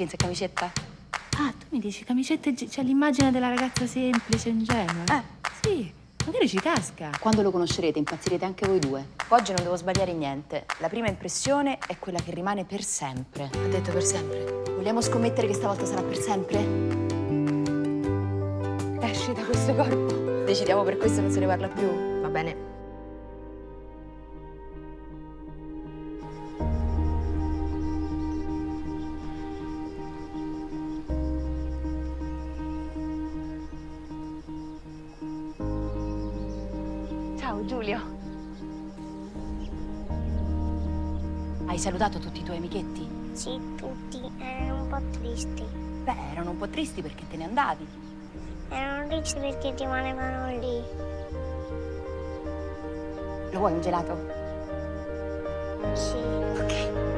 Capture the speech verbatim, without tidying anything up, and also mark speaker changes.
Speaker 1: Jeans e camicetta?
Speaker 2: Ah, tu mi dici camicetta e... c'è l'immagine della ragazza semplice, ingenua.
Speaker 1: Eh.
Speaker 2: Sì, magari ci casca.
Speaker 1: Quando lo conoscerete impazzirete anche voi due. Oggi non devo sbagliare niente. La prima impressione è quella che rimane per sempre.
Speaker 2: Ha detto per sempre.
Speaker 1: Vogliamo scommettere che stavolta sarà per sempre?
Speaker 2: Esci da questo corpo.
Speaker 1: Decidiamo per questo non se ne parla più.
Speaker 2: Va bene.
Speaker 1: Ciao Giulio. Hai salutato tutti i tuoi amichetti?
Speaker 3: Sì, tutti. Erano un po' tristi.
Speaker 1: Beh, erano un po' tristi perché te ne andavi.
Speaker 3: Erano tristi perché rimanevano lì.
Speaker 1: Lo vuoi un gelato?
Speaker 3: Sì.
Speaker 1: Ok.